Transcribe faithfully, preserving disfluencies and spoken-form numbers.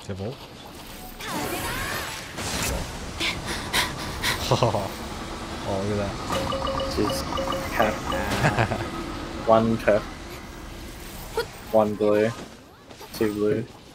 C'est bon. Oh, oh, look at that. Just cut. One cut. One blue. Two blue.